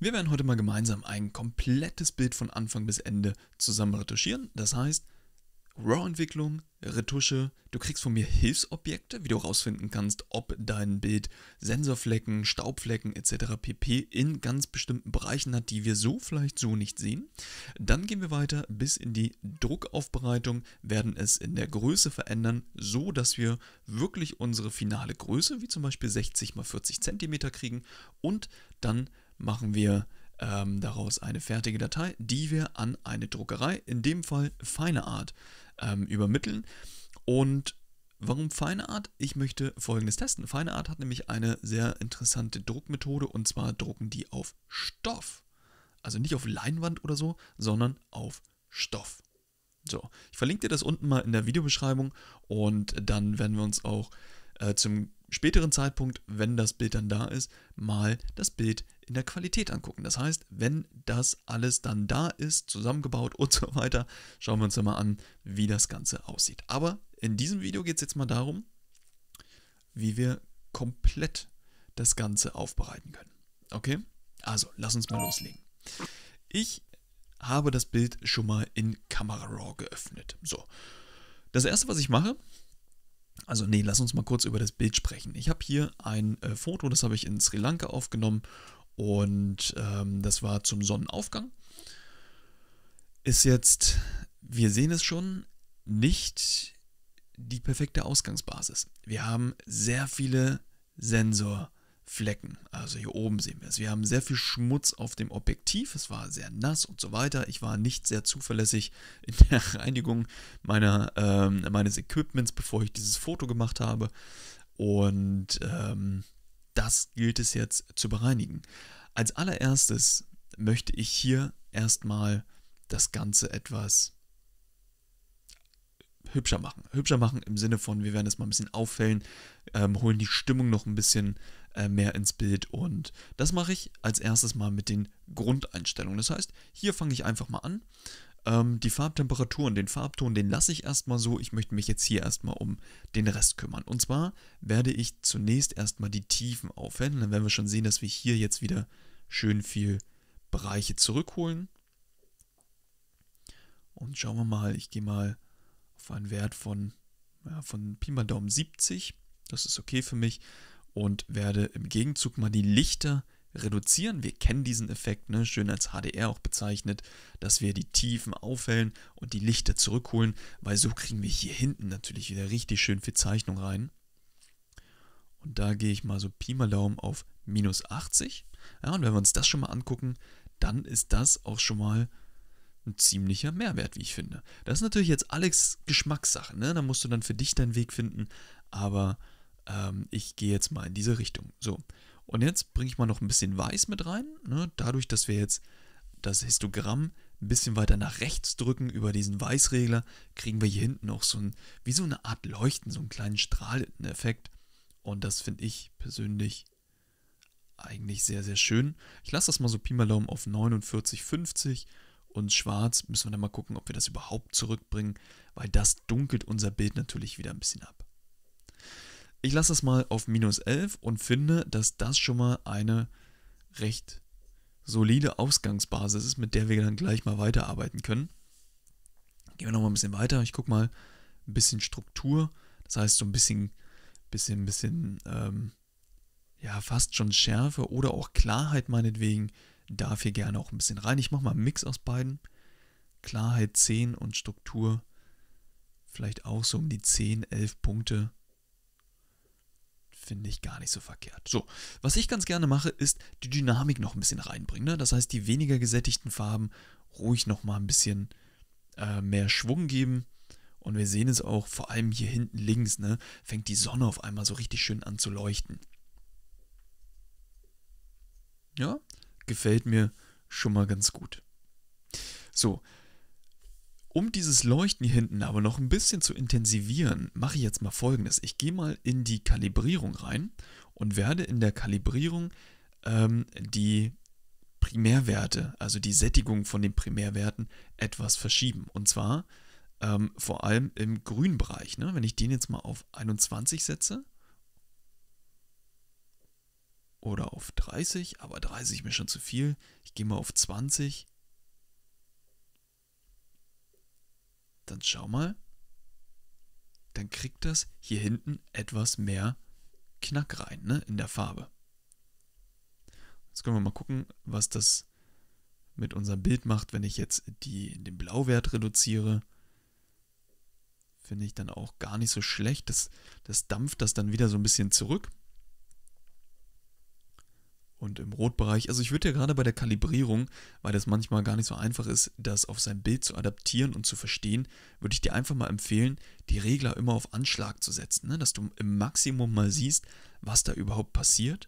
Wir werden heute mal gemeinsam ein komplettes Bild von Anfang bis Ende zusammen retuschieren. Das heißt, RAW-Entwicklung, Retusche, du kriegst von mir Hilfsobjekte, wie du herausfinden kannst, ob dein Bild Sensorflecken, Staubflecken etc. pp. In ganz bestimmten Bereichen hat, die wir so vielleicht so nicht sehen. Dann gehen wir weiter bis in die Druckaufbereitung, werden es in der Größe verändern, so dass wir wirklich unsere finale Größe, wie zum Beispiel 60 x 40 cm kriegen, und dann machen wir daraus eine fertige Datei, die wir an eine Druckerei, in dem Fall Fineart, übermitteln. Und warum Fineart? Ich möchte Folgendes testen. Fineart hat nämlich eine sehr interessante Druckmethode, und zwar drucken die auf Stoff. Also nicht auf Leinwand oder so, sondern auf Stoff. So, ich verlinke dir das unten mal in der Videobeschreibung, und dann werden wir uns auch zum späteren Zeitpunkt, wenn das Bild dann da ist, mal das Bild in der Qualität angucken. Das heißt, wenn das alles dann da ist, zusammengebaut und so weiter, schauen wir uns dann mal an, wie das Ganze aussieht. Aber in diesem Video geht es jetzt mal darum, wie wir komplett das Ganze aufbereiten können. Okay? Also, lass uns mal loslegen. Ich habe das Bild schon mal in Camera Raw geöffnet. So, das erste, was ich mache, lass uns mal kurz über das Bild sprechen. Ich habe hier ein Foto, das habe ich in Sri Lanka aufgenommen, und das war zum Sonnenaufgang. Ist jetzt, wir sehen es schon, nicht die perfekte Ausgangsbasis. Wir haben sehr viele Sensorflecken, also hier oben sehen wir es. Wir haben sehr viel Schmutz auf dem Objektiv, es war sehr nass und so weiter. Ich war nicht sehr zuverlässig in der Reinigung meines Equipments, bevor ich dieses Foto gemacht habe, und das gilt es jetzt zu bereinigen. Als allererstes möchte ich hier erstmal das Ganze etwas hübscher machen. Hübscher machen im Sinne von, wir werden es mal ein bisschen auffällen, holen die Stimmung noch ein bisschen mehr ins Bild, und das mache ich als erstes mal mit den Grundeinstellungen. Das heißt, hier fange ich einfach mal an. Die Farbtemperatur und den Farbton, den lasse ich erstmal so. Ich möchte mich jetzt hier erstmal um den Rest kümmern. Und zwar werde ich zunächst erstmal die Tiefen aufhellen. Dann werden wir schon sehen, dass wir hier jetzt wieder schön viel Bereiche zurückholen. Und schauen wir mal, ich gehe mal auf einen Wert von Pi mal Daumen 70. Das ist okay für mich. Und werde im Gegenzug mal die Lichter reduzieren. Wir kennen diesen Effekt, ne? Schön als HDR auch bezeichnet, dass wir die Tiefen aufhellen und die Lichter zurückholen, weil so kriegen wir hier hinten natürlich wieder richtig schön viel Zeichnung rein. Und da gehe ich mal so Pi mal Daumen auf minus 80. Ja, und wenn wir uns das schon mal angucken, dann ist das auch schon mal ein ziemlicher Mehrwert, wie ich finde. Das ist natürlich jetzt alles Geschmackssache, ne? Da musst du dann für dich deinen Weg finden, aber ich gehe jetzt mal in diese Richtung. So. Und jetzt bringe ich mal noch ein bisschen Weiß mit rein. Ne? Dadurch, dass wir jetzt das Histogramm ein bisschen weiter nach rechts drücken über diesen Weißregler, kriegen wir hier hinten auch wie so eine Art Leuchten, so einen kleinen strahlenden Effekt. Und das finde ich persönlich eigentlich sehr, sehr schön. Ich lasse das mal so Pi mal Daumen auf 49,50, und schwarz müssen wir dann mal gucken, ob wir das überhaupt zurückbringen, weil das dunkelt unser Bild natürlich wieder ein bisschen ab. Ich lasse das mal auf minus 11 und finde, dass das schon mal eine recht solide Ausgangsbasis ist, mit der wir dann gleich mal weiterarbeiten können. Gehen wir noch mal ein bisschen weiter. Ich gucke mal ein bisschen Struktur. Das heißt so ein bisschen fast schon Schärfe oder auch Klarheit meinetwegen. Darf hier gerne auch ein bisschen rein. Ich mache mal einen Mix aus beiden. Klarheit 10 und Struktur vielleicht auch so um die 10, 11 Punkte. Finde ich gar nicht so verkehrt. So, was ich ganz gerne mache, ist die Dynamik noch ein bisschen reinbringen. Ne? Das heißt, die weniger gesättigten Farben ruhig noch mal ein bisschen mehr Schwung geben. Und wir sehen es auch, vor allem hier hinten links, ne, fängt die Sonne auf einmal so richtig schön an zu leuchten. Ja, gefällt mir schon mal ganz gut. So, um dieses Leuchten hier hinten aber noch ein bisschen zu intensivieren, mache ich jetzt mal Folgendes. Ich gehe mal in die Kalibrierung rein und werde in der Kalibrierung die Primärwerte, also die Sättigung von den Primärwerten, etwas verschieben. Und zwar vor allem im Grünbereich. Ne? Wenn ich den jetzt mal auf 21 setze oder auf 30, aber 30 ist mir schon zu viel. Ich gehe mal auf 20. Dann schau mal. Dann kriegt das hier hinten etwas mehr Knack rein, ne, in der Farbe. Jetzt können wir mal gucken, was das mit unserem Bild macht, wenn ich jetzt den Blauwert reduziere. Finde ich dann auch gar nicht so schlecht. Das dampft das dann wieder so ein bisschen zurück. Und im Rotbereich, also ich würde ja gerade bei der Kalibrierung, weil das manchmal gar nicht so einfach ist, das auf sein Bild zu adaptieren und zu verstehen, würde ich dir einfach mal empfehlen, die Regler immer auf Anschlag zu setzen, ne? Dass du im Maximum mal siehst, was da überhaupt passiert.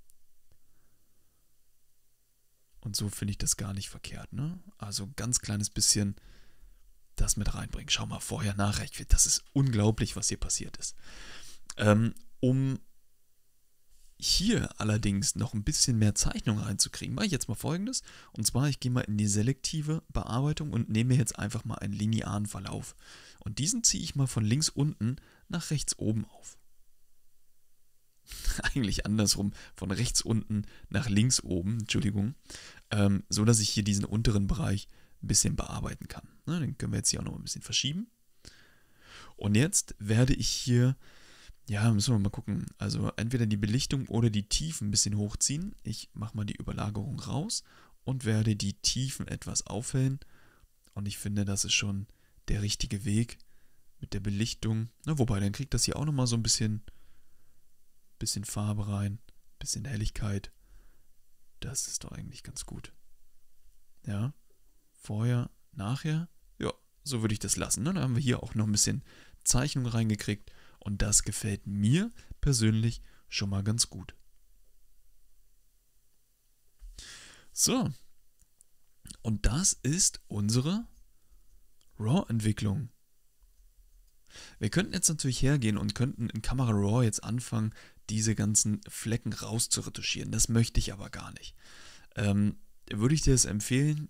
Und so finde ich das gar nicht verkehrt, ne? Also ein ganz kleines bisschen das mit reinbringen. Schau mal, vorher, nachher. Ich finde, das ist unglaublich, was hier passiert ist. Um hier allerdings noch ein bisschen mehr Zeichnung reinzukriegen, mache ich jetzt mal Folgendes. Und zwar, ich gehe mal in die selektive Bearbeitung und nehme jetzt einfach mal einen linearen Verlauf. Und diesen ziehe ich mal von links unten nach rechts oben auf. Eigentlich andersrum, von rechts unten nach links oben, Entschuldigung, so dass ich hier diesen unteren Bereich ein bisschen bearbeiten kann. Ne, den können wir jetzt hier auch noch ein bisschen verschieben. Und jetzt werde ich hier, ja, müssen wir mal gucken, also entweder die Belichtung oder die Tiefen ein bisschen hochziehen. Ich mache mal die Überlagerung raus und werde die Tiefen etwas aufhellen. Und ich finde, das ist schon der richtige Weg mit der Belichtung. Na, wobei, dann kriegt das hier auch nochmal so ein bisschen Farbe rein, ein bisschen Helligkeit. Das ist doch eigentlich ganz gut. Ja, vorher, nachher, ja, so würde ich das lassen. Ne? Dann haben wir hier auch noch ein bisschen Zeichnung reingekriegt und das gefällt mir persönlich schon mal ganz gut. So, und das ist unsere RAW-Entwicklung. Wir könnten jetzt natürlich hergehen und könnten in Camera Raw jetzt anfangen, diese ganzen Flecken rauszuretuschieren. Das möchte ich aber gar nicht. Würde ich dir das empfehlen?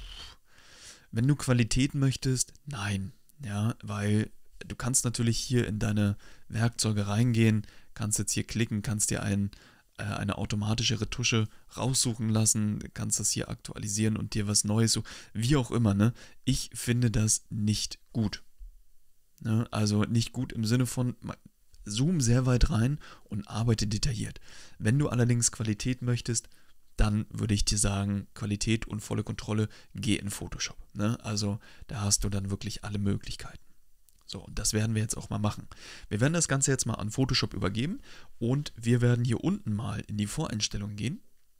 Wenn du Qualität möchtest, nein. Ja, weil du kannst natürlich hier in deine Werkzeuge reingehen, kannst jetzt hier klicken, kannst dir eine automatische Retusche raussuchen lassen, kannst das hier aktualisieren und dir was Neues, so wie auch immer. Ne? Ich finde das nicht gut. Ne? Also nicht gut im Sinne von, zoom sehr weit rein und arbeite detailliert. Wenn du allerdings Qualität möchtest, dann würde ich dir sagen, Qualität und volle Kontrolle, geh in Photoshop. Ne? Also da hast du dann wirklich alle Möglichkeiten. So, und das werden wir jetzt auch mal machen. Wir werden das Ganze jetzt mal an Photoshop übergeben und wir werden hier unten mal in die Voreinstellungen gehen,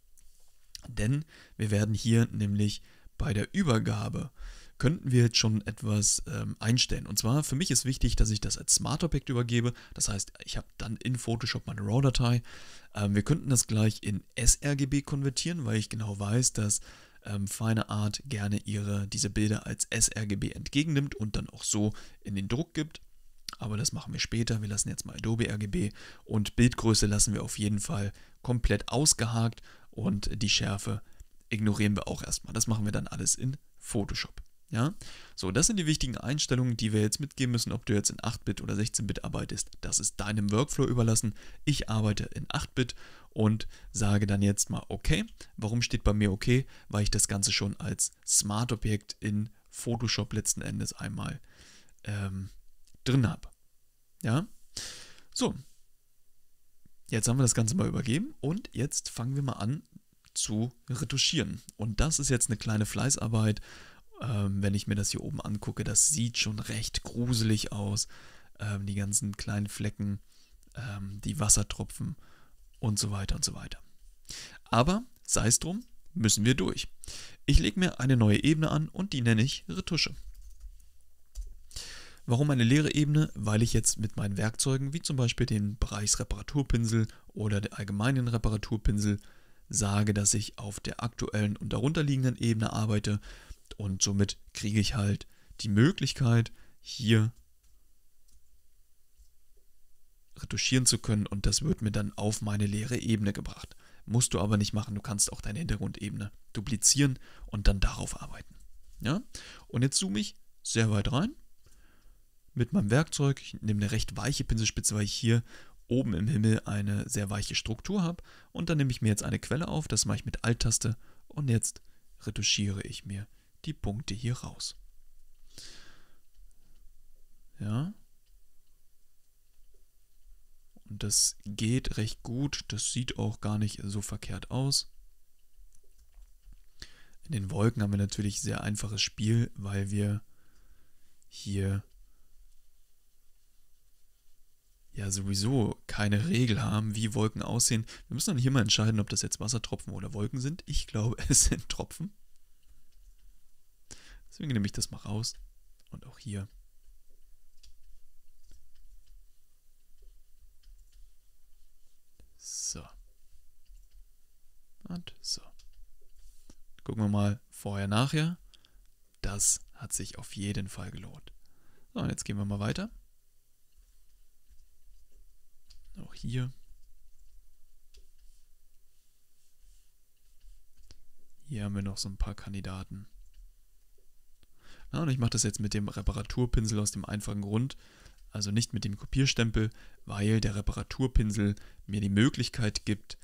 denn wir werden hier nämlich bei der Übergabe könnten wir jetzt schon etwas einstellen. Und zwar, für mich ist wichtig, dass ich das als Smart Objekt übergebe. Das heißt, ich habe dann in Photoshop meine RAW-Datei. Wir könnten das gleich in sRGB konvertieren, weil ich genau weiß, dass Fine Art gerne diese Bilder als sRGB entgegennimmt und dann auch so in den Druck gibt. Aber das machen wir später. Wir lassen jetzt mal Adobe RGB und Bildgröße lassen wir auf jeden Fall komplett ausgehakt und die Schärfe ignorieren wir auch erstmal. Das machen wir dann alles in Photoshop. Ja, so, das sind die wichtigen Einstellungen, die wir jetzt mitgeben müssen, ob du jetzt in 8-Bit oder 16-Bit arbeitest. Das ist deinem Workflow überlassen. Ich arbeite in 8-Bit und sage dann jetzt mal OK. Warum steht bei mir OK? Weil ich das Ganze schon als Smart-Objekt in Photoshop letzten Endes einmal drin habe. Ja, so. Jetzt haben wir das Ganze mal übergeben und jetzt fangen wir mal an zu retuschieren. Und das ist jetzt eine kleine Fleißarbeit. Wenn ich mir das hier oben angucke, das sieht schon recht gruselig aus. Die ganzen kleinen Flecken, die Wassertropfen und so weiter und so weiter. Aber sei es drum, müssen wir durch. Ich lege mir eine neue Ebene an und die nenne ich Retusche. Warum eine leere Ebene? Weil ich jetzt mit meinen Werkzeugen, wie zum Beispiel den Bereichsreparaturpinsel oder den allgemeinen Reparaturpinsel, sage, dass ich auf der aktuellen und darunterliegenden Ebene arbeite. Und somit kriege ich halt die Möglichkeit, hier retuschieren zu können und das wird mir dann auf meine leere Ebene gebracht. Musst du aber nicht machen, du kannst auch deine Hintergrundebene duplizieren und dann darauf arbeiten. Ja? Und jetzt zoome ich sehr weit rein mit meinem Werkzeug. Ich nehme eine recht weiche Pinselspitze, weil ich hier oben im Himmel eine sehr weiche Struktur habe. Und dann nehme ich mir jetzt eine Quelle auf, das mache ich mit Alt-Taste und jetzt retuschiere ich mir die Punkte hier raus. Ja. Und das geht recht gut, das sieht auch gar nicht so verkehrt aus. In den Wolken haben wir natürlich sehr einfaches Spiel, weil wir hier ja sowieso keine Regel haben, wie Wolken aussehen. Wir müssen dann hier mal entscheiden, ob das jetzt Wassertropfen oder Wolken sind. Ich glaube, es sind Tropfen. Deswegen nehme ich das mal raus. Und auch hier. So. Und so. Gucken wir mal vorher, nachher. Das hat sich auf jeden Fall gelohnt. So, und jetzt gehen wir mal weiter. Auch hier. Hier haben wir noch so ein paar Kandidaten. Ja, und ich mache das jetzt mit dem Reparaturpinsel aus dem einfachen Grund, also nicht mit dem Kopierstempel, weil der Reparaturpinsel mir die Möglichkeit gibt,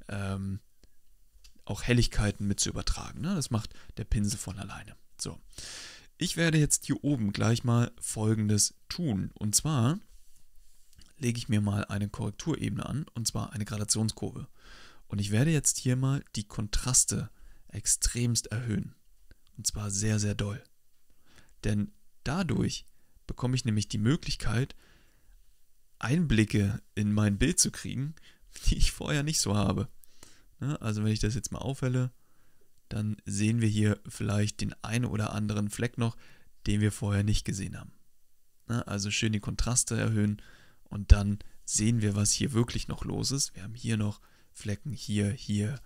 auch Helligkeiten mit zu übertragen. Ne? Das macht der Pinsel von alleine. So, ich werde jetzt hier oben gleich mal Folgendes tun. Und zwar lege ich mir mal eine Korrekturebene an, und zwar eine Gradationskurve. Und ich werde jetzt hier mal die Kontraste extremst erhöhen. Und zwar sehr, sehr doll. Denn dadurch bekomme ich nämlich die Möglichkeit, Einblicke in mein Bild zu kriegen, die ich vorher nicht so habe. Also wenn ich das jetzt mal aufhelle, dann sehen wir hier vielleicht den einen oder anderen Fleck noch, den wir vorher nicht gesehen haben. Also schön die Kontraste erhöhen und dann sehen wir, was hier wirklich noch los ist. Wir haben hier noch Flecken, hier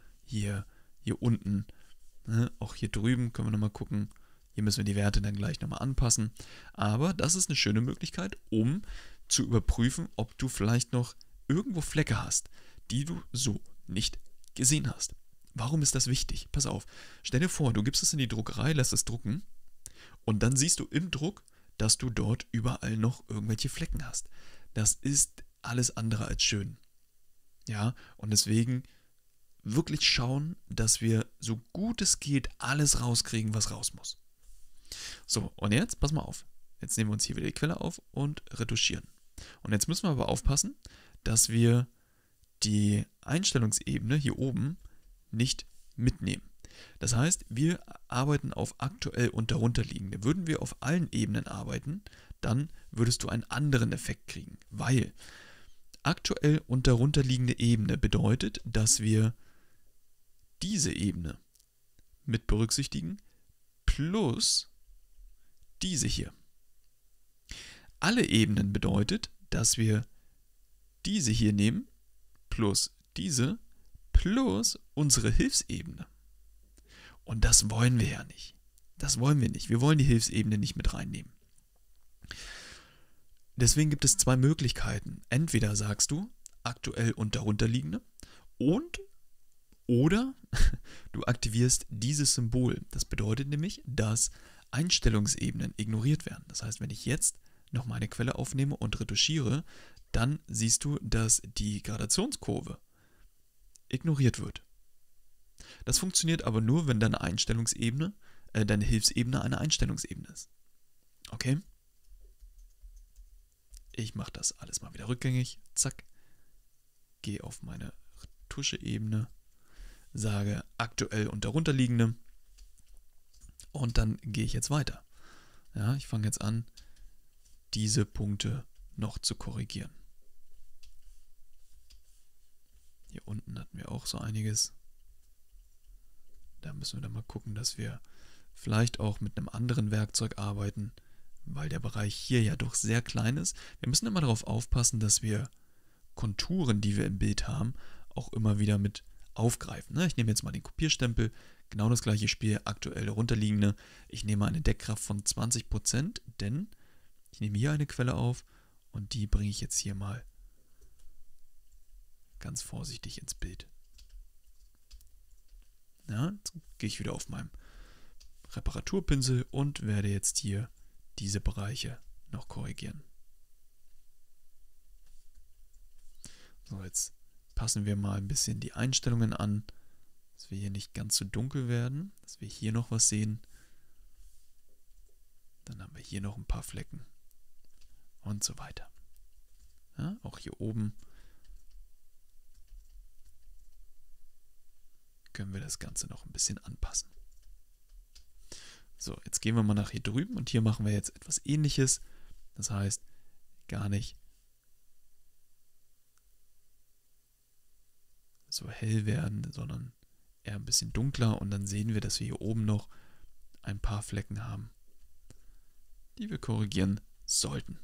unten. Auch hier drüben können wir nochmal gucken. Hier müssen wir die Werte dann gleich nochmal anpassen. Aber das ist eine schöne Möglichkeit, um zu überprüfen, ob du vielleicht noch irgendwo Flecke hast, die du so nicht gesehen hast. Warum ist das wichtig? Pass auf, stell dir vor, du gibst es in die Druckerei, lässt es drucken und dann siehst du im Druck, dass du dort überall noch irgendwelche Flecken hast. Das ist alles andere als schön. Ja, und deswegen wirklich schauen, dass wir so gut es geht alles rauskriegen, was raus muss. So, und jetzt, pass mal auf. Jetzt nehmen wir uns hier wieder die Quelle auf und retuschieren. Und jetzt müssen wir aber aufpassen, dass wir die Einstellungsebene hier oben nicht mitnehmen. Das heißt, wir arbeiten auf aktuell und darunterliegende. Würden wir auf allen Ebenen arbeiten, dann würdest du einen anderen Effekt kriegen, weil aktuell und darunterliegende Ebene bedeutet, dass wir diese Ebene mit berücksichtigen plus diese hier. Alle Ebenen bedeutet, dass wir diese hier nehmen plus diese plus unsere Hilfsebene. Und das wollen wir ja nicht. Das wollen wir nicht. Wir wollen die Hilfsebene nicht mit reinnehmen. Deswegen gibt es zwei Möglichkeiten. Entweder sagst du aktuell und darunterliegende oder du aktivierst dieses Symbol. Das bedeutet nämlich, dass Einstellungsebenen ignoriert werden. Das heißt, wenn ich jetzt noch meine Quelle aufnehme und retuschiere, dann siehst du, dass die Gradationskurve ignoriert wird. Das funktioniert aber nur, wenn deine Einstellungsebene, deine Hilfsebene eine Einstellungsebene ist. Okay? Ich mache das alles mal wieder rückgängig. Zack. Gehe auf meine Tuscheebene, sage aktuell und darunterliegende und dann gehe ich jetzt weiter. Ja, ich fange jetzt an, diese Punkte noch zu korrigieren. Hier unten hatten wir auch so einiges. Da müssen wir dann mal gucken, dass wir vielleicht auch mit einem anderen Werkzeug arbeiten, weil der Bereich hier ja doch sehr klein ist. Wir müssen immer darauf aufpassen, dass wir Konturen, die wir im Bild haben, auch immer wieder mit aufgreifen. Ich nehme jetzt mal den Kopierstempel, genau das gleiche Spiel, aktuell darunterliegende. Ich nehme eine Deckkraft von 20%, denn ich nehme hier eine Quelle auf und die bringe ich jetzt hier mal ganz vorsichtig ins Bild. Ja, jetzt gehe ich wieder auf meinem Reparaturpinsel und werde jetzt hier diese Bereiche noch korrigieren. So, jetzt passen wir mal ein bisschen die Einstellungen an, dass wir hier nicht ganz so dunkel werden, dass wir hier noch was sehen. Dann haben wir hier noch ein paar Flecken und so weiter. Ja, auch hier oben können wir das Ganze noch ein bisschen anpassen. So, jetzt gehen wir mal nach hier drüben und hier machen wir jetzt etwas Ähnliches. Das heißt, gar nicht so hell werden, sondern eher ein bisschen dunkler. Und dann sehen wir, dass wir hier oben noch ein paar Flecken haben, die wir korrigieren sollten.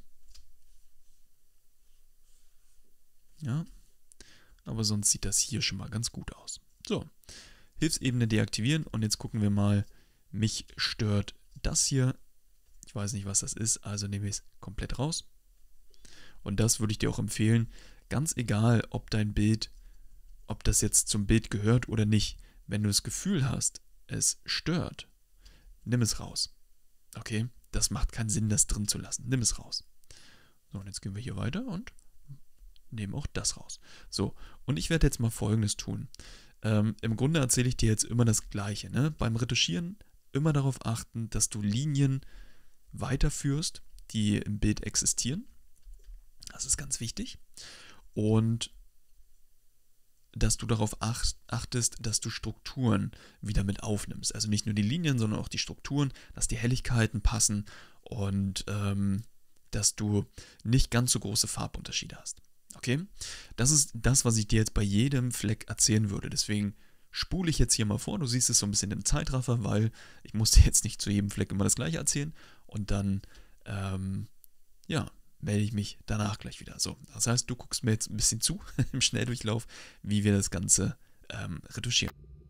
Ja, aber sonst sieht das hier schon mal ganz gut aus. So, Hilfsebene deaktivieren und jetzt gucken wir mal, mich stört das hier. Ich weiß nicht, was das ist, also nehme ich es komplett raus. Und das würde ich dir auch empfehlen, ganz egal, ob dein Bild, ob das jetzt zum Bild gehört oder nicht. Wenn du das Gefühl hast, es stört, nimm es raus. Okay, das macht keinen Sinn, das drin zu lassen. Nimm es raus. So, und jetzt gehen wir hier weiter und nehmen auch das raus. So, und ich werde jetzt mal Folgendes tun. Im Grunde erzähle ich dir jetzt immer das Gleiche. Ne? Beim Retuschieren immer darauf achten, dass du Linien weiterführst, die im Bild existieren. Das ist ganz wichtig. Und dass du darauf achtest, dass du Strukturen wieder mit aufnimmst. Also nicht nur die Linien, sondern auch die Strukturen, dass die Helligkeiten passen und dass du nicht ganz so große Farbunterschiede hast. Okay? Das ist das, was ich dir jetzt bei jedem Fleck erzählen würde. Deswegen spule ich jetzt hier mal vor. Du siehst es so ein bisschen im Zeitraffer, weil ich musste jetzt nicht zu jedem Fleck immer das Gleiche erzählen. Und dann, ja, melde ich mich danach gleich wieder. So, das heißt, du guckst mir jetzt ein bisschen zu im Schnelldurchlauf, wie wir das Ganze retuschieren.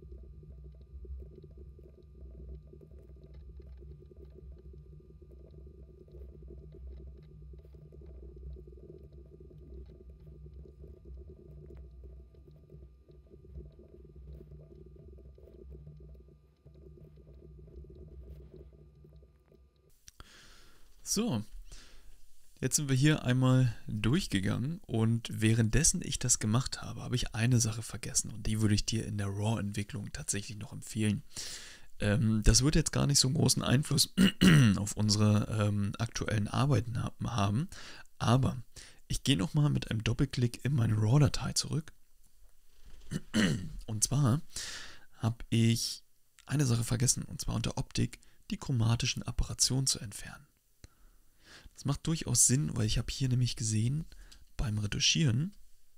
So, jetzt sind wir hier einmal durchgegangen und währenddessen ich das gemacht habe, habe ich eine Sache vergessen und die würde ich dir in der RAW-Entwicklung tatsächlich noch empfehlen. Das wird jetzt gar nicht so einen großen Einfluss auf unsere aktuellen Arbeiten haben, aber ich gehe nochmal mit einem Doppelklick in meine RAW-Datei zurück und zwar habe ich eine Sache vergessen und zwar unter Optik die chromatischen Apparationen zu entfernen. Das macht durchaus Sinn, weil ich habe hier nämlich gesehen, beim Retuschieren,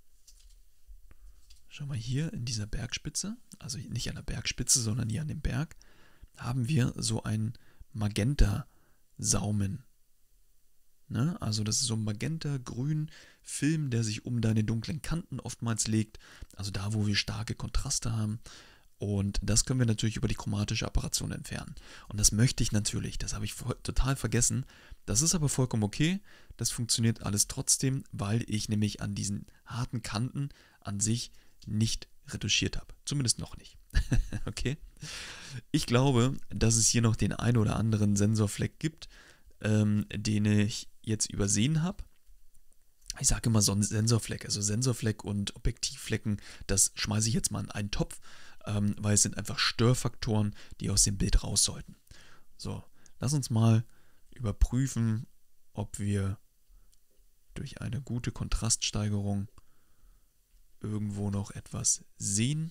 schau mal hier in dieser Bergspitze, also nicht an der Bergspitze, sondern hier an dem Berg, haben wir so ein Magenta-Saumen. Ne? Also das ist so ein magenta-grün Film, der sich um deine dunklen Kanten oftmals legt, also da, wo wir starke Kontraste haben. Und das können wir natürlich über die chromatische Apparation entfernen. Und das möchte ich natürlich, das habe ich total vergessen. Das ist aber vollkommen okay, das funktioniert alles trotzdem, weil ich nämlich an diesen harten Kanten an sich nicht retuschiert habe. Zumindest noch nicht. Okay? Ich glaube, dass es hier noch den einen oder anderen Sensorfleck gibt, den ich jetzt übersehen habe. Ich sage immer so ein Sensorfleck, also Sensorfleck und Objektivflecken, das schmeiße ich jetzt mal in einen Topf, weil es sind einfach Störfaktoren, die aus dem Bild raus sollten. So, lass uns mal überprüfen, ob wir durch eine gute Kontraststeigerung irgendwo noch etwas sehen.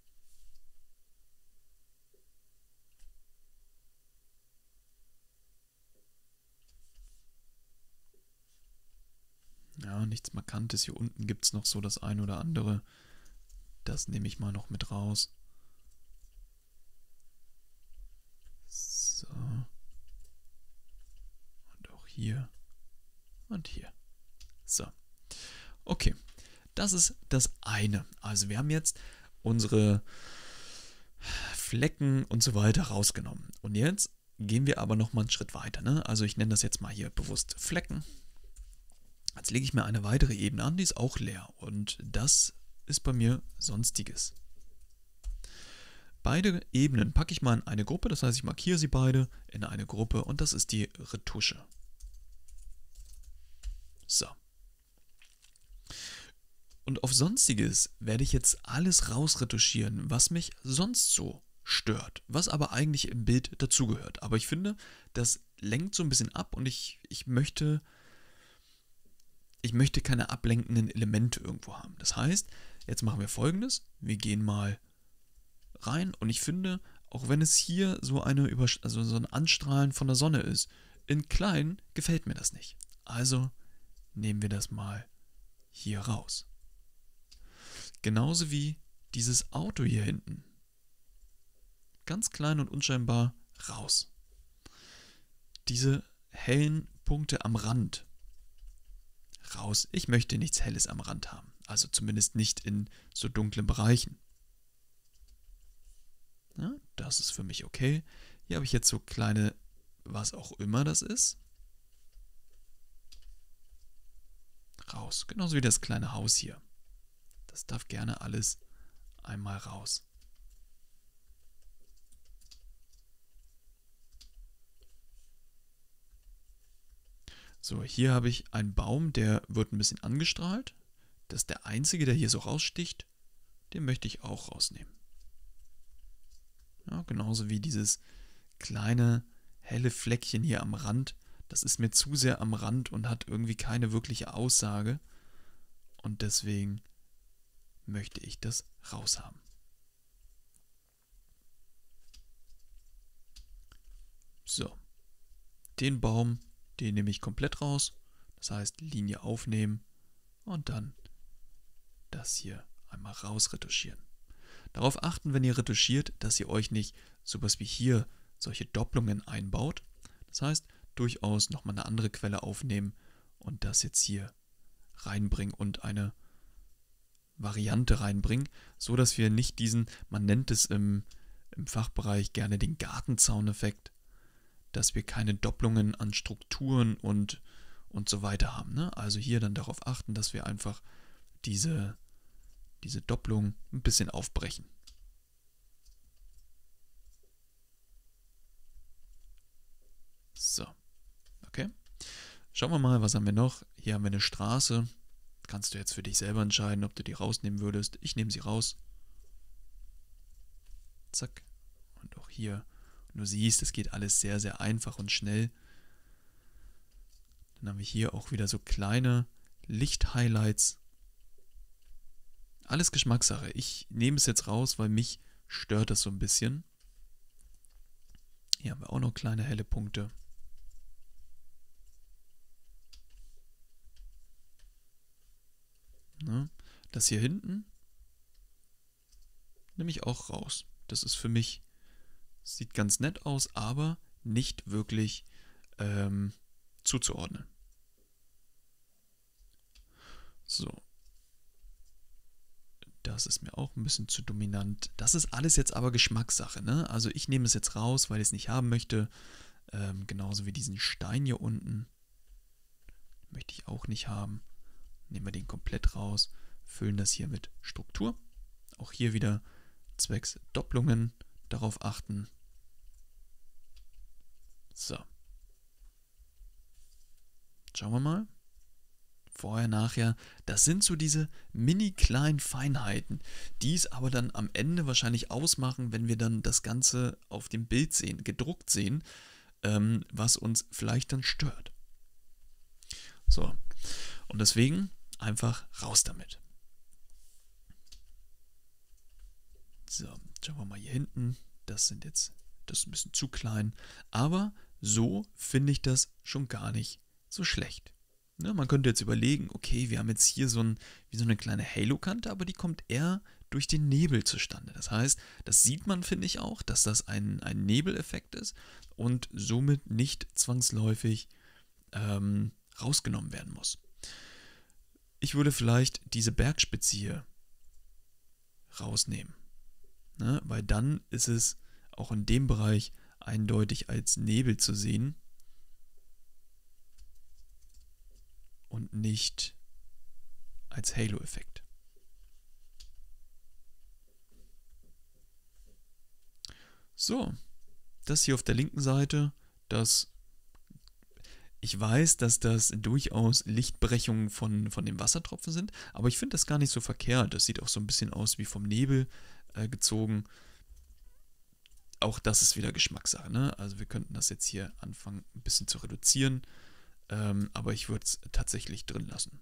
Ja, nichts Markantes. Hier unten gibt es noch so das ein oder andere. Das nehme ich mal noch mit raus. So. Und auch hier. Und hier. So. Okay. Das ist das eine. Also wir haben jetzt unsere Flecken und so weiter rausgenommen. Und jetzt gehen wir aber nochmal einen Schritt weiter. Ne? Also ich nenne das jetzt mal hier bewusst Flecken. Jetzt lege ich mir eine weitere Ebene an, die ist auch leer. Und das ist bei mir Sonstiges. Beide Ebenen packe ich mal in eine Gruppe, das heißt, ich markiere sie beide in eine Gruppe und das ist die Retusche. So. Und auf Sonstiges werde ich jetzt alles rausretuschieren, was mich sonst so stört, was aber eigentlich im Bild dazugehört. Aber ich finde, das lenkt so ein bisschen ab und ich möchte keine ablenkenden Elemente irgendwo haben. Das heißt, jetzt machen wir Folgendes. Wir gehen mal rein und ich finde, auch wenn es hier so so ein Anstrahlen von der Sonne ist, in klein gefällt mir das nicht. Also nehmen wir das mal hier raus. Genauso wie dieses Auto hier hinten. Ganz klein und unscheinbar raus. Diese hellen Punkte am Rand. Raus. Ich möchte nichts Helles am Rand haben. Also zumindest nicht in so dunklen Bereichen. Ja, das ist für mich okay. Hier habe ich jetzt so kleine, was auch immer das ist. Raus. Genauso wie das kleine Haus hier. Das darf gerne alles einmal raus. So, hier habe ich einen Baum, der wird ein bisschen angestrahlt. Das ist der einzige, der hier so raussticht. Den möchte ich auch rausnehmen. Ja, genauso wie dieses kleine, helle Fleckchen hier am Rand. Das ist mir zu sehr am Rand und hat irgendwie keine wirkliche Aussage. Und deswegen möchte ich das raushaben. So, den Baum, den nehme ich komplett raus. Das heißt, Linie aufnehmen und dann das hier einmal rausretuschieren. Darauf achten, wenn ihr retuschiert, dass ihr euch nicht sowas wie hier solche Doppelungen einbaut. Das heißt, durchaus nochmal eine andere Quelle aufnehmen und das jetzt hier reinbringen und eine Variante reinbringen, so dass wir nicht man nennt es im Fachbereich gerne den Gartenzauneffekt, dass wir keine Doppelungen an Strukturen und so weiter haben. Ne? Also hier dann darauf achten, dass wir einfach diese Doppelung ein bisschen aufbrechen. So, okay. Schauen wir mal, was haben wir noch? Hier haben wir eine Straße. Kannst du jetzt für dich selber entscheiden, ob du die rausnehmen würdest. Ich nehme sie raus. Zack. Und auch hier. Und du siehst, es geht alles sehr, sehr einfach und schnell. Dann haben wir hier auch wieder so kleine Licht-Highlights. Alles Geschmackssache. Ich nehme es jetzt raus, weil mich stört das so ein bisschen. Hier haben wir auch noch kleine helle Punkte. Ne? Das hier hinten nehme ich auch raus. Das ist für mich, sieht ganz nett aus, aber nicht wirklich zuzuordnen. So. Das ist mir auch ein bisschen zu dominant. Das ist alles jetzt aber Geschmackssache, ne? Also ich nehme es jetzt raus, weil ich es nicht haben möchte. Genauso wie diesen Stein hier unten. Möchte ich auch nicht haben. Nehmen wir den komplett raus. Füllen das hier mit Struktur. Auch hier wieder zwecks Doppelungen darauf achten. So. Schauen wir mal. Vorher, nachher, das sind so diese mini kleinen Feinheiten, die es aber dann am Ende wahrscheinlich ausmachen, wenn wir dann das Ganze auf dem Bild sehen, gedruckt sehen, was uns vielleicht dann stört. So, und deswegen einfach raus damit. So, schauen wir mal hier hinten, das ist ein bisschen zu klein, aber so finde ich das schon gar nicht so schlecht. Ne, man könnte jetzt überlegen, okay, wir haben jetzt hier wie so eine kleine Halo-Kante, aber die kommt eher durch den Nebel zustande. Das heißt, das sieht man, finde ich auch, dass das ein Nebeleffekt ist und somit nicht zwangsläufig rausgenommen werden muss. Ich würde vielleicht diese Bergspitze hier rausnehmen, ne, weil dann ist es auch in dem Bereich eindeutig als Nebel zu sehen. Und nicht als Halo-Effekt. So, das hier auf der linken Seite, das Ich weiß, dass das durchaus Lichtbrechungen von dem Wassertropfen sind, aber ich finde das gar nicht so verkehrt. Das sieht auch so ein bisschen aus wie vom Nebel gezogen. Auch das ist wieder Geschmackssache, ne? Also wir könnten das jetzt hier anfangen, ein bisschen zu reduzieren, aber ich würde es tatsächlich drin lassen.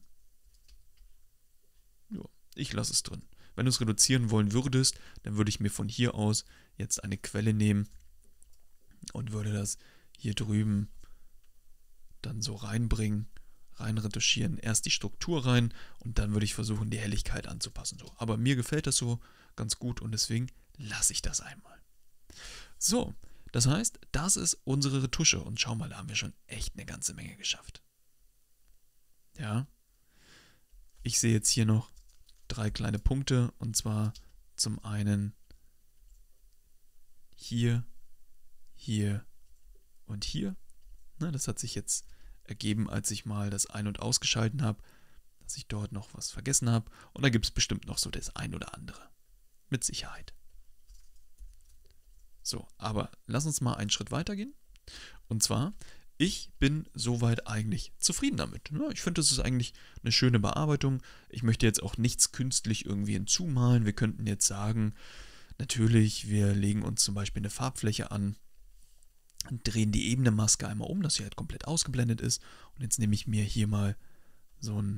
Ja, ich lasse es drin. Wenn du es reduzieren wollen würdest, dann würde ich mir von hier aus jetzt eine Quelle nehmen und würde das hier drüben dann so reinbringen, reinretuschieren, erst die Struktur rein und dann würde ich versuchen, die Helligkeit anzupassen. So. Aber mir gefällt das so ganz gut und deswegen lasse ich das einmal. So, das heißt, das ist unsere Retusche und schau mal, da haben wir schon echt eine ganze Menge geschafft. Ja, ich sehe jetzt hier noch 3 kleine Punkte und zwar zum einen hier, hier und hier. Na, das hat sich jetzt ergeben, als ich mal das Ein- und Ausgeschalten habe, dass ich dort noch was vergessen habe. Und da gibt es bestimmt noch so das ein oder andere. Mit Sicherheit. So, aber lass uns mal einen Schritt weitergehen. Und zwar, ich bin soweit eigentlich zufrieden damit. Ich finde, das ist eigentlich eine schöne Bearbeitung. Ich möchte jetzt auch nichts künstlich irgendwie hinzumalen. Wir könnten jetzt sagen, natürlich, wir legen uns zum Beispiel eine Farbfläche an, drehen die Ebenenmaske einmal um, dass sie halt komplett ausgeblendet ist. Und jetzt nehme ich mir hier mal so einen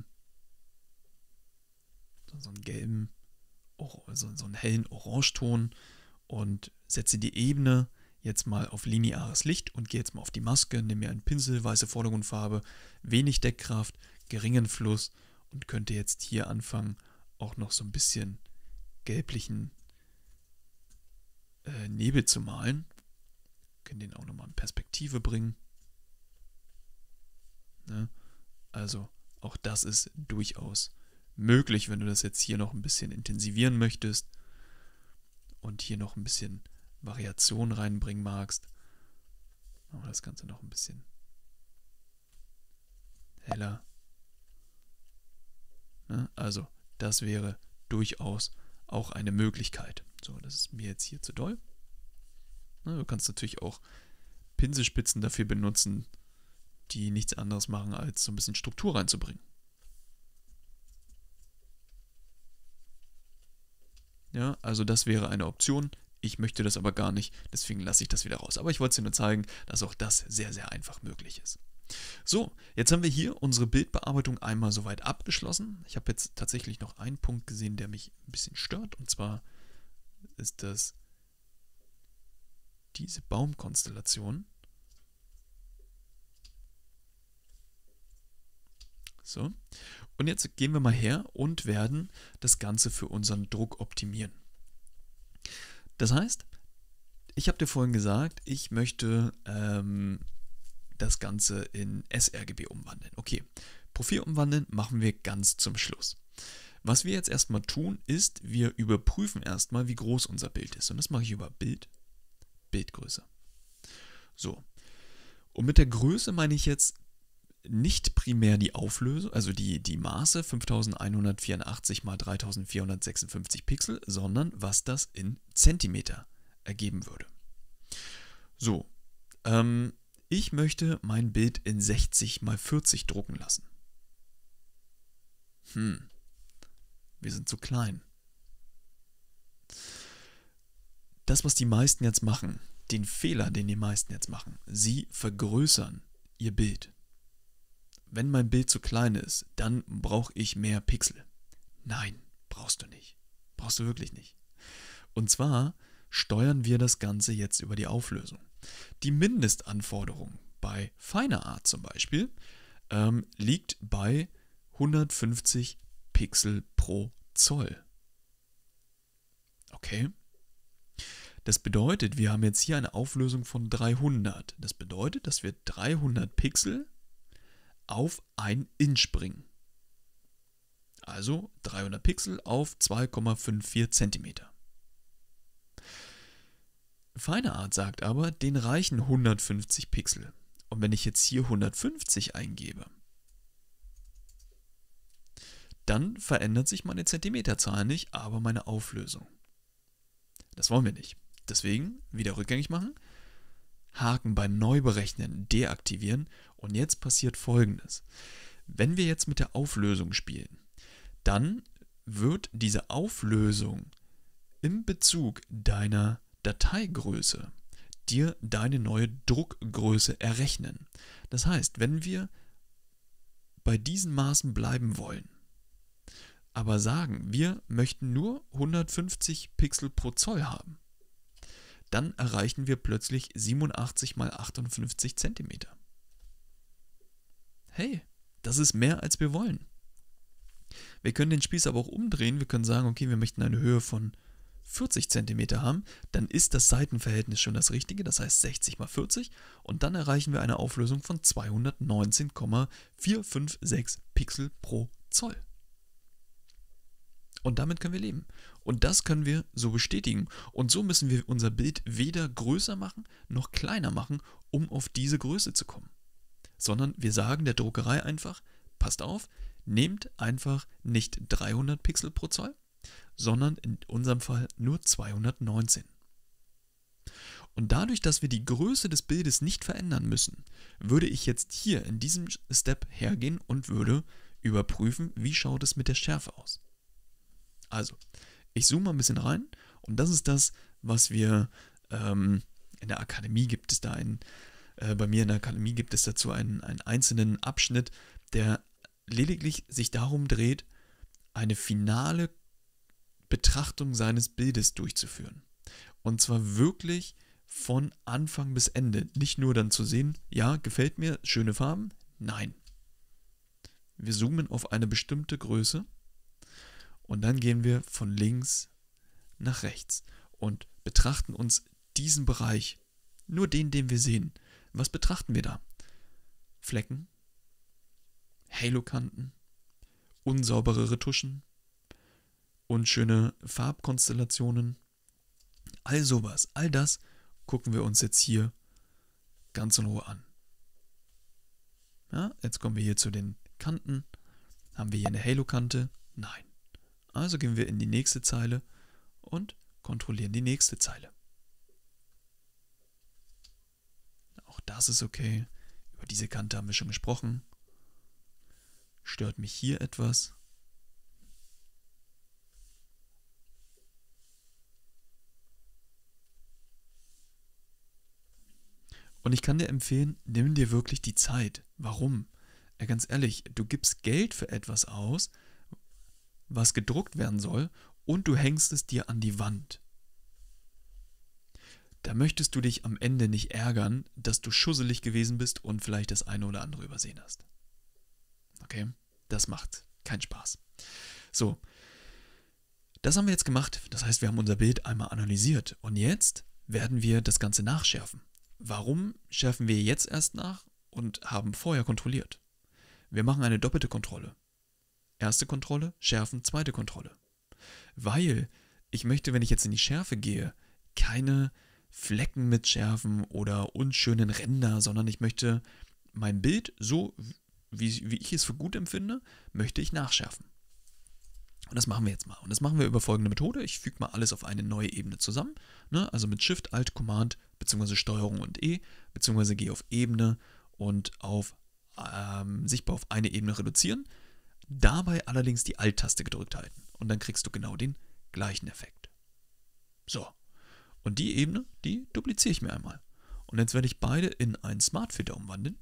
gelben, so einen hellen Orangeton und setze die Ebene jetzt mal auf lineares Licht und gehe jetzt mal auf die Maske, nehme mir einen Pinsel, weiße Vordergrundfarbe, wenig Deckkraft, geringen Fluss und könnte jetzt hier anfangen, auch noch so ein bisschen gelblichen Nebel zu malen. Können den auch nochmal in Perspektive bringen. Ne? Also auch das ist durchaus möglich, wenn du das jetzt hier noch ein bisschen intensivieren möchtest und hier noch ein bisschen Variation reinbringen magst. Machen wir das Ganze noch ein bisschen heller. Ne? Also das wäre durchaus auch eine Möglichkeit. So, das ist mir jetzt hier zu doll. Du kannst natürlich auch Pinselspitzen dafür benutzen, die nichts anderes machen, als so ein bisschen Struktur reinzubringen. Ja, also das wäre eine Option. Ich möchte das aber gar nicht, deswegen lasse ich das wieder raus. Aber ich wollte es dir nur zeigen, dass auch das sehr, sehr einfach möglich ist. So, jetzt haben wir hier unsere Bildbearbeitung einmal soweit abgeschlossen. Ich habe jetzt tatsächlich noch einen Punkt gesehen, der mich ein bisschen stört. Und zwar ist das diese Baumkonstellation. So, und jetzt gehen wir mal her und werden das Ganze für unseren Druck optimieren. Das heißt, ich habe dir vorhin gesagt, ich möchte das Ganze in sRGB umwandeln. Okay, Profil umwandeln machen wir ganz zum Schluss. Was wir jetzt erstmal tun, ist, wir überprüfen erstmal, wie groß unser Bild ist. Und das mache ich über Bild, Bildgröße. So, und mit der Größe meine ich jetzt nicht primär die Auflösung, also die Maße 5184 x 3456 Pixel, sondern was das in Zentimeter ergeben würde. So, ich möchte mein Bild in 60 x 40 drucken lassen. Wir sind zu klein. Das, was die meisten jetzt machen, den Fehler, den die meisten jetzt machen, sie vergrößern ihr Bild. Wenn mein Bild zu klein ist, dann brauche ich mehr Pixel. Nein, brauchst du nicht. Brauchst du wirklich nicht. Und zwar steuern wir das Ganze jetzt über die Auflösung. Die Mindestanforderung bei feiner Art zum Beispiel liegt bei 150 Pixel pro Zoll. Okay? Das bedeutet, wir haben jetzt hier eine Auflösung von 300. Das bedeutet, dass wir 300 Pixel auf 1 Inch bringen. Also 300 Pixel auf 2,54 Zentimeter. Feine Art sagt aber, den reichen 150 Pixel. Und wenn ich jetzt hier 150 eingebe, dann verändert sich meine Zentimeterzahl nicht, aber meine Auflösung. Das wollen wir nicht. Deswegen wieder rückgängig machen. Haken bei Neuberechnen deaktivieren und jetzt passiert Folgendes. Wenn wir jetzt mit der Auflösung spielen, dann wird diese Auflösung im Bezug deiner Dateigröße dir deine neue Druckgröße errechnen. Das heißt, wenn wir bei diesen Maßen bleiben wollen, aber sagen, wir möchten nur 150 Pixel pro Zoll haben, dann erreichen wir plötzlich 87 mal 58 Zentimeter. Hey, das ist mehr als wir wollen. Wir können den Spieß aber auch umdrehen. Wir können sagen, okay, wir möchten eine Höhe von 40 cm haben, dann ist das Seitenverhältnis schon das richtige, das heißt 60 mal 40 und dann erreichen wir eine Auflösung von 219,456 Pixel pro Zoll. Und damit können wir leben. Und das können wir so bestätigen. Und so müssen wir unser Bild weder größer machen noch kleiner machen, um auf diese Größe zu kommen. Sondern wir sagen der Druckerei einfach, passt auf, nehmt einfach nicht 300 Pixel pro Zoll, sondern in unserem Fall nur 219. Und dadurch, dass wir die Größe des Bildes nicht verändern müssen, würde ich jetzt hier in diesem Step hergehen und würde überprüfen, wie schaut es mit der Schärfe aus. Also, ich zoome mal ein bisschen rein und das ist das, was wir in der Akademie gibt es da bei mir in der Akademie gibt es dazu einen einzelnen Abschnitt, der lediglich sich darum dreht, eine finale Betrachtung seines Bildes durchzuführen. Und zwar wirklich von Anfang bis Ende. Nicht nur dann zu sehen, ja, gefällt mir, schöne Farben. Nein. Wir zoomen auf eine bestimmte Größe und dann gehen wir von links nach rechts und betrachten uns diesen Bereich, nur den wir sehen. Was betrachten wir da? Flecken, Halo-Kanten, unsaubere Retuschen, unschöne Farbkonstellationen, all sowas, all das gucken wir uns jetzt hier ganz in Ruhe an. Ja, jetzt kommen wir hier zu den Kanten. Haben wir hier eine Halo-Kante? Nein. Also gehen wir in die nächste Zeile und kontrollieren die nächste Zeile. Auch das ist okay. Über diese Kante haben wir schon gesprochen. Stört mich hier etwas? Und ich kann dir empfehlen, nimm dir wirklich die Zeit. Warum? Ja, ganz ehrlich, du gibst Geld für etwas aus, was gedruckt werden soll, und du hängst es dir an die Wand. Da möchtest du dich am Ende nicht ärgern, dass du schusselig gewesen bist und vielleicht das eine oder andere übersehen hast. Okay? Das macht keinen Spaß. So, das haben wir jetzt gemacht. Das heißt, wir haben unser Bild einmal analysiert. Und jetzt werden wir das Ganze nachschärfen. Warum schärfen wir jetzt erst nach und haben vorher kontrolliert? Wir machen eine doppelte Kontrolle. Erste Kontrolle, schärfen, zweite Kontrolle. Weil ich möchte, wenn ich jetzt in die Schärfe gehe, keine Flecken mit schärfen oder unschönen Ränder, sondern ich möchte mein Bild so, wie ich es für gut empfinde, möchte ich nachschärfen. Und das machen wir jetzt mal. Und das machen wir über folgende Methode. Ich füge mal alles auf eine neue Ebene zusammen. Ne? Also mit Shift, Alt, Command, beziehungsweise Steuerung und E, beziehungsweise gehe auf Ebene und auf sichtbar auf eine Ebene reduzieren. Dabei allerdings die Alt-Taste gedrückt halten. Und dann kriegst du genau den gleichen Effekt. So. Und die Ebene, die dupliziere ich mir einmal. Und jetzt werde ich beide in einen Smart Filter umwandeln.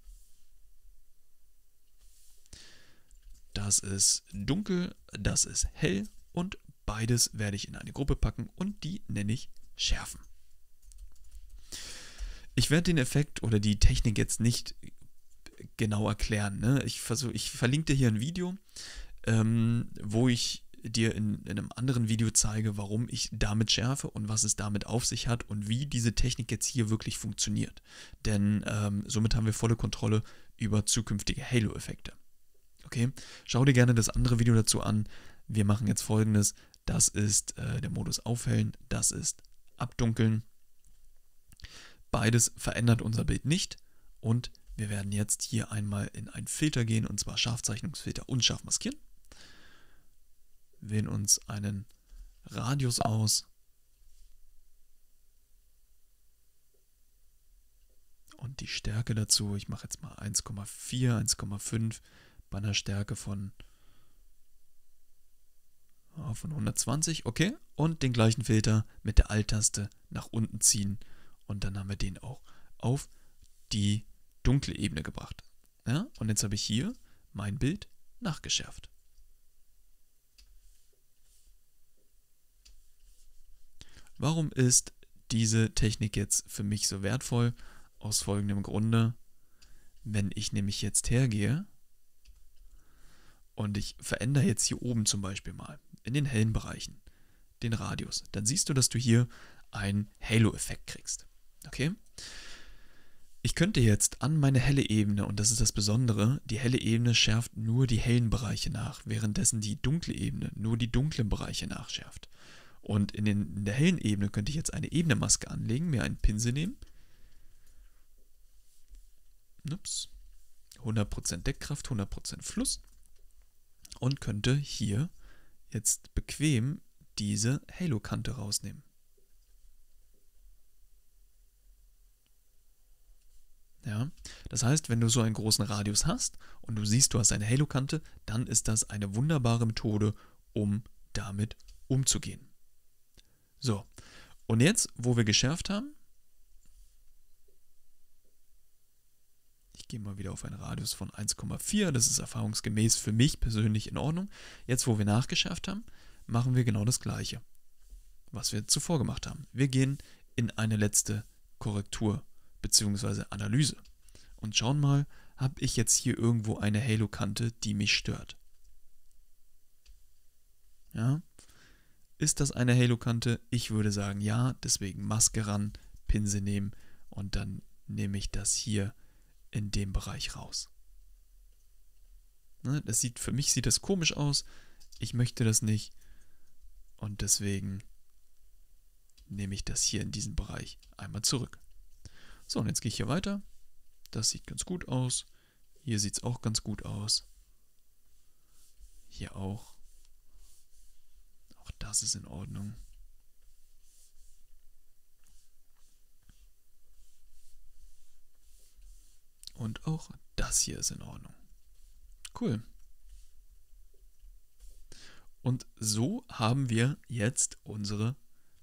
Das ist dunkel, das ist hell und beides werde ich in eine Gruppe packen und die nenne ich Schärfen. Ich werde den Effekt oder die Technik jetzt nicht genau erklären. Ne? Ich verlinke dir hier ein Video, wo ich dir in einem anderen Video zeige, warum ich damit schärfe und was es damit auf sich hat und wie diese Technik jetzt hier wirklich funktioniert. Denn somit haben wir volle Kontrolle über zukünftige Halo-Effekte. Okay, schau dir gerne das andere Video dazu an. Wir machen jetzt Folgendes. Das ist der Modus Aufhellen, das ist Abdunkeln. Beides verändert unser Bild nicht und wir werden jetzt hier einmal in einen Filter gehen, und zwar Scharfzeichnungsfilter unscharf maskieren. Wählen uns einen Radius aus. Und die Stärke dazu, ich mache jetzt mal 1,4, 1,5 bei einer Stärke von 120, okay. Und den gleichen Filter mit der Alt-Taste nach unten ziehen. Und dann haben wir den auch auf die dunkle Ebene gebracht. Ja? Und jetzt habe ich hier mein Bild nachgeschärft. Warum ist diese Technik jetzt für mich so wertvoll? Aus folgendem Grunde: Wenn ich nämlich jetzt hergehe und ich verändere jetzt hier oben zum Beispiel mal in den hellen Bereichen den Radius, dann siehst du, dass du hier einen Halo-Effekt kriegst. Okay? Ich könnte jetzt an meine helle Ebene, und das ist das Besondere, die helle Ebene schärft nur die hellen Bereiche nach, währenddessen die dunkle Ebene nur die dunklen Bereiche nachschärft. Und in der hellen Ebene könnte ich jetzt eine Ebenenmaske anlegen, mir einen Pinsel nehmen. 100% Deckkraft, 100% Fluss. Und könnte hier jetzt bequem diese Halo-Kante rausnehmen. Ja, das heißt, wenn du so einen großen Radius hast und du siehst, du hast eine Halo-Kante, dann ist das eine wunderbare Methode, um damit umzugehen. So, und jetzt, wo wir geschärft haben, ich gehe mal wieder auf einen Radius von 1,4, das ist erfahrungsgemäß für mich persönlich in Ordnung. Jetzt, wo wir nachgeschärft haben, machen wir genau das Gleiche, was wir zuvor gemacht haben. Wir gehen in eine letzte Korrektur bzw. Analyse und schauen mal, habe ich jetzt hier irgendwo eine Halo-Kante, die mich stört. Ja, ist das eine Halo-Kante? Ich würde sagen ja, deswegen Maske ran, Pinsel nehmen und dann nehme ich das hier in dem Bereich raus. Ne, für mich sieht das komisch aus, ich möchte das nicht und deswegen nehme ich das hier in diesen Bereich einmal zurück. So, und jetzt gehe ich hier weiter. Das sieht ganz gut aus. Hier sieht es auch ganz gut aus. Hier auch. Auch das ist in Ordnung. Und auch das hier ist in Ordnung. Cool. Und so haben wir jetzt unsere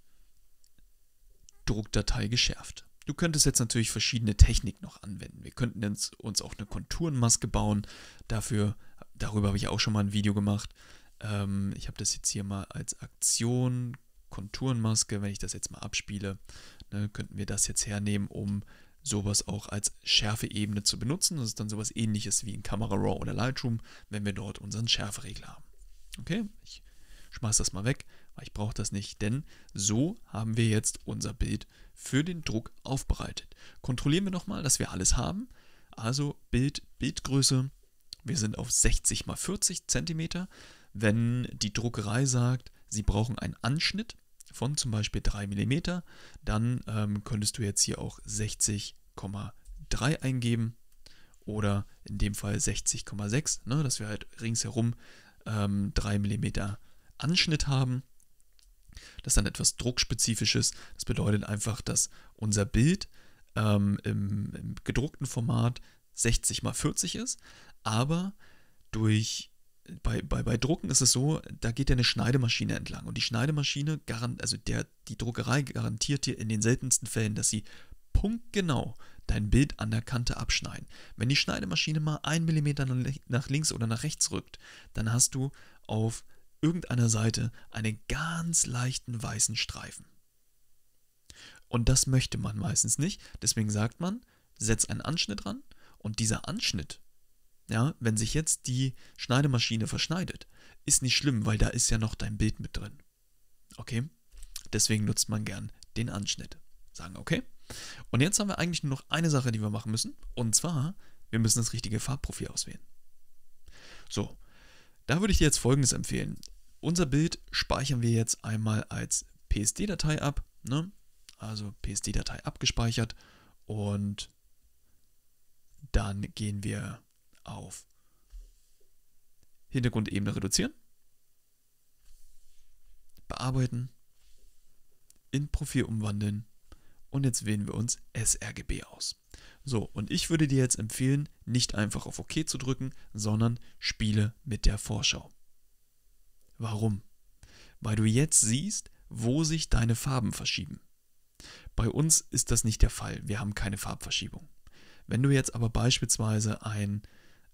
Druckdatei geschärft. Du könntest jetzt natürlich verschiedene Techniken noch anwenden. Wir könnten uns auch eine Konturenmaske bauen. Darüber habe ich auch schon mal ein Video gemacht. Ich habe das jetzt hier mal als Aktion, Konturenmaske, wenn ich das jetzt mal abspiele, ne, könnten wir das jetzt hernehmen, um sowas auch als Schärfeebene zu benutzen. Das ist dann sowas Ähnliches wie in Camera Raw oder Lightroom, wenn wir dort unseren Schärferegler haben. Okay, ich schmeiß das mal weg, weil ich brauche das nicht, denn so haben wir jetzt unser Bild für den Druck aufbereitet. Kontrollieren wir nochmal, dass wir alles haben. Also Bildgröße, wir sind auf 60 x 40 cm. Wenn die Druckerei sagt, sie brauchen einen Anschnitt von zum Beispiel 3 mm, dann könntest du jetzt hier auch 60,3 eingeben oder in dem Fall 60,6, ne, dass wir halt ringsherum 3 mm Anschnitt haben. Das ist dann etwas Druckspezifisches. Das bedeutet einfach, dass unser Bild im gedruckten Format 60 x 40 ist, aber bei Drucken ist es so, da geht ja eine Schneidemaschine entlang und die Schneidemaschine, die Druckerei garantiert dir in den seltensten Fällen, dass sie punktgenau dein Bild an der Kante abschneiden. Wenn die Schneidemaschine mal 1 mm nach links oder nach rechts rückt, dann hast du auf irgendeiner Seite einen ganz leichten weißen Streifen. Und das möchte man meistens nicht, deswegen sagt man, setz einen Anschnitt ran und dieser Anschnitt, ja, wenn sich jetzt die Schneidemaschine verschneidet, ist nicht schlimm, weil da ist ja noch dein Bild mit drin. Okay? Deswegen nutzt man gern den Anschnitt. Sagen, okay? Und jetzt haben wir eigentlich nur noch eine Sache, die wir machen müssen. Und zwar, wir müssen das richtige Farbprofil auswählen. So, da würde ich dir jetzt Folgendes empfehlen. Unser Bild speichern wir jetzt einmal als PSD-Datei ab. Ne? Also PSD-Datei abgespeichert. Und dann gehen wir auf Hintergrundebene reduzieren, bearbeiten, in Profil umwandeln und jetzt wählen wir uns sRGB aus. So, und ich würde dir jetzt empfehlen, nicht einfach auf OK zu drücken, sondern spiele mit der Vorschau. Warum? Weil du jetzt siehst, wo sich deine Farben verschieben. Bei uns ist das nicht der Fall. Wir haben keine Farbverschiebung. Wenn du jetzt aber beispielsweise ein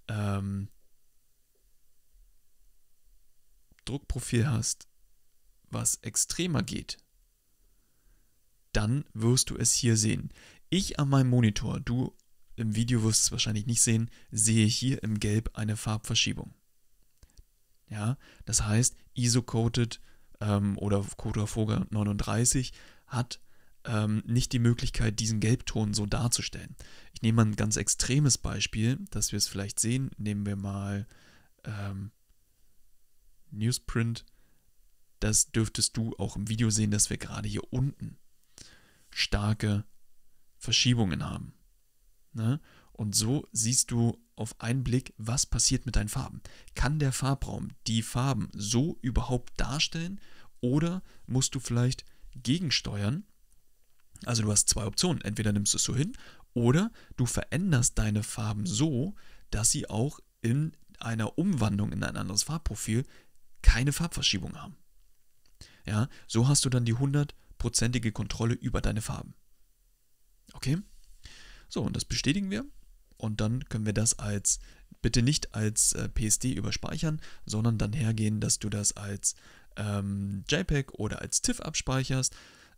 Druckprofil hast, was extremer geht, dann wirst du es hier sehen. Ich an meinem Monitor, du im Video wirst es wahrscheinlich nicht sehen, sehe hier im Gelb eine Farbverschiebung. Ja, das heißt, ISO-Coated oder Coda 39 hat nicht die Möglichkeit, diesen Gelbton so darzustellen. Ich nehme mal ein ganz extremes Beispiel, dass wir es vielleicht sehen. Nehmen wir mal Newsprint. Das dürftest du auch im Video sehen, dass wir gerade hier unten starke Verschiebungen haben. Ne? Und so siehst du auf einen Blick, was passiert mit deinen Farben. Kann der Farbraum die Farben so überhaupt darstellen oder musst du vielleicht gegensteuern? Also du hast zwei Optionen. Entweder nimmst du es so hin oder du veränderst deine Farben so, dass sie auch in einer Umwandlung in ein anderes Farbprofil keine Farbverschiebung haben. Ja, so hast du dann die 100%ige Kontrolle über deine Farben. Okay? So, und das bestätigen wir. Und dann können wir das bitte nicht als PSD überspeichern, sondern dann hergehen, dass du das als JPEG oder als TIFF abspeicherst.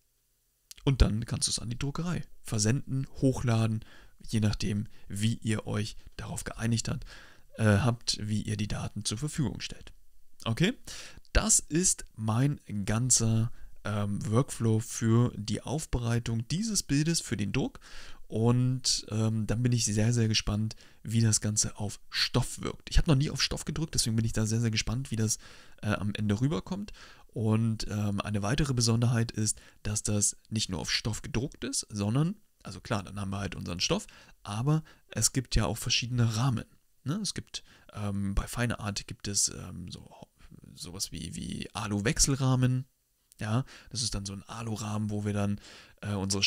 Und dann kannst du es an die Druckerei versenden, hochladen, je nachdem, wie ihr euch darauf geeinigt habt, wie ihr die Daten zur Verfügung stellt. Okay? Das ist mein ganzer Workflow für die Aufbereitung dieses Bildes für den Druck. Und dann bin ich sehr, sehr gespannt, wie das Ganze auf Stoff wirkt. Ich habe noch nie auf Stoff gedrückt, deswegen bin ich da sehr, sehr gespannt, wie das am Ende rüberkommt. Und eine weitere Besonderheit ist, dass das nicht nur auf Stoff gedruckt ist, sondern, also klar, dann haben wir halt unseren Stoff, aber es gibt ja auch verschiedene Rahmen. Ne? Es gibt, bei Fine Art gibt es sowas wie Alu-Wechselrahmen. Ja, das ist dann so ein Alurahmen, wo wir dann unsere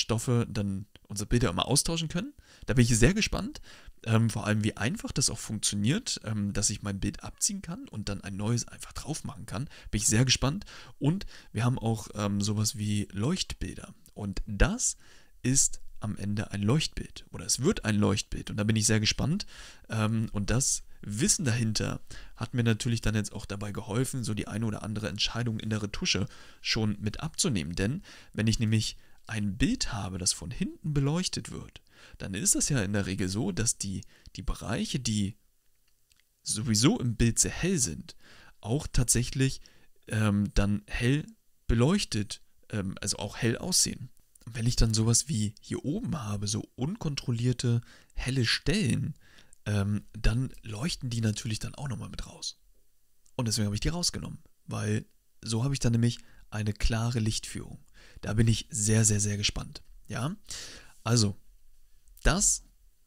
Bilder immer austauschen können. Da bin ich sehr gespannt, vor allem wie einfach das auch funktioniert, dass ich mein Bild abziehen kann und dann ein neues einfach drauf machen kann. Bin ich sehr gespannt. Und wir haben auch sowas wie Leuchtbilder. Und das ist am Ende ein Leuchtbild oder es wird ein Leuchtbild und da bin ich sehr gespannt und das Wissen dahinter hat mir natürlich dann jetzt auch dabei geholfen, so die eine oder andere Entscheidung in der Retusche schon mit abzunehmen, denn wenn ich nämlich ein Bild habe, das von hinten beleuchtet wird, dann ist das ja in der Regel so, dass die Bereiche, die sowieso im Bild sehr hell sind, auch tatsächlich dann hell beleuchtet, also auch hell aussehen. Und wenn ich dann sowas wie hier oben habe, so unkontrollierte helle Stellen, dann leuchten die natürlich dann auch nochmal mit raus. Und deswegen habe ich die rausgenommen, weil so habe ich dann nämlich eine klare Lichtführung. Da bin ich sehr, sehr, sehr gespannt. Ja, also das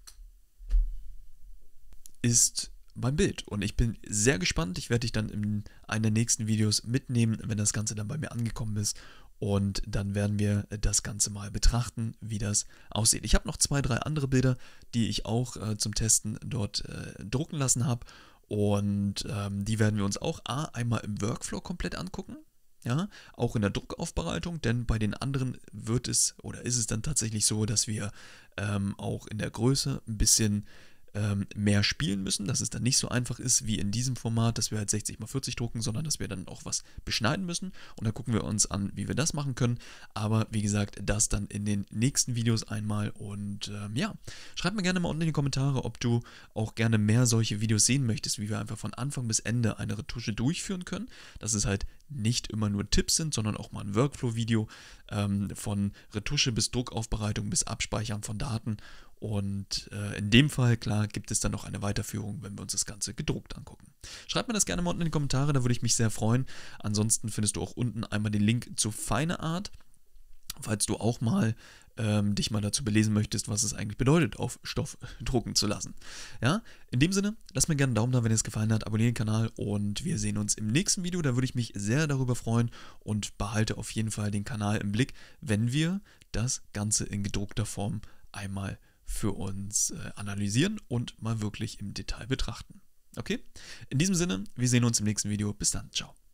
ist mein Bild und ich bin sehr gespannt. Ich werde dich dann in einem der nächsten Videos mitnehmen, wenn das Ganze dann bei mir angekommen ist. Und dann werden wir das Ganze mal betrachten, wie das aussieht. Ich habe noch 2, 3 andere Bilder, die ich auch zum Testen dort drucken lassen habe. Und die werden wir uns auch einmal im Workflow komplett angucken. Ja, auch in der Druckaufbereitung, denn bei den anderen ist es dann tatsächlich so, dass wir auch in der Größe ein bisschen mehr spielen müssen, dass es dann nicht so einfach ist wie in diesem Format, dass wir halt 60x40 drucken, sondern dass wir dann auch was beschneiden müssen und da gucken wir uns an, wie wir das machen können, aber wie gesagt, das dann in den nächsten Videos einmal und ja, schreib mir gerne mal unten in die Kommentare, ob du auch gerne mehr solche Videos sehen möchtest, wie wir einfach von Anfang bis Ende eine Retusche durchführen können, dass es halt nicht immer nur Tipps sind, sondern auch mal ein Workflow-Video von Retusche bis Druckaufbereitung bis Abspeichern von Daten. Und in dem Fall, klar, gibt es dann noch eine Weiterführung, wenn wir uns das Ganze gedruckt angucken. Schreibt mir das gerne mal unten in die Kommentare, da würde ich mich sehr freuen. Ansonsten findest du auch unten einmal den Link zu Fine Art, falls du auch mal dich mal dazu belesen möchtest, was es eigentlich bedeutet, auf Stoff drucken zu lassen. Ja, in dem Sinne, lass mir gerne einen Daumen da, wenn es gefallen hat, abonniere den Kanal und wir sehen uns im nächsten Video. Da würde ich mich sehr darüber freuen und behalte auf jeden Fall den Kanal im Blick, wenn wir das Ganze in gedruckter Form einmal für uns analysieren und mal wirklich im Detail betrachten. Okay? In diesem Sinne, wir sehen uns im nächsten Video. Bis dann. Ciao.